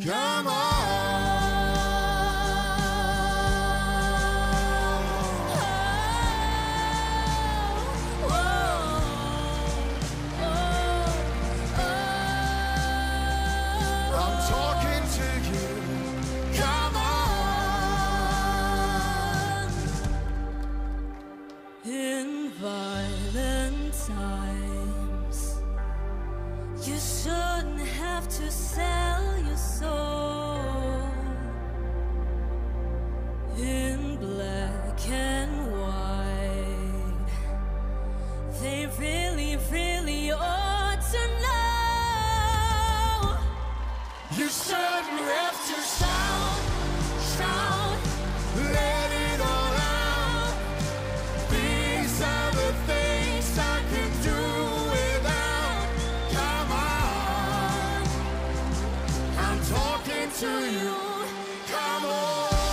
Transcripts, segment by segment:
Come on. I'm talking to you. Come on. In violent times, you shouldn't have to sell your soul. In black and white, they really, really ought to know. You shouldn't have to shout, shout, let it all out. These are the things I can do without. Come on, I'm talking to you. Come on.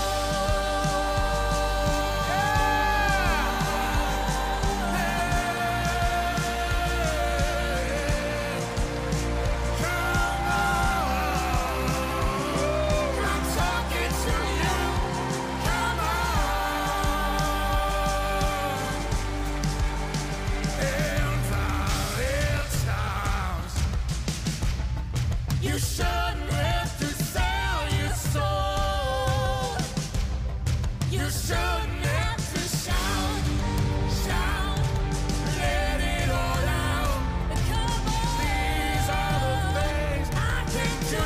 You shouldn't have to sell your soul. You shouldn't have to shout, shout, let it all out. Come on. These are the things I can do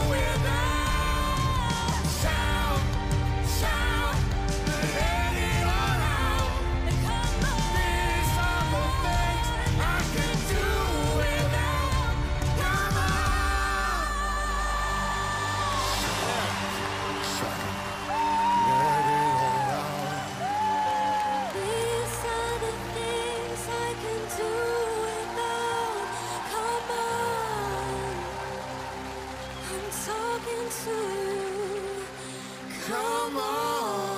without. Shout, shout, let it all out. Come on. These are the things I can do without. Come on. Let it all out. These are the things I can do without. Come on, I'm talking to you. Come on.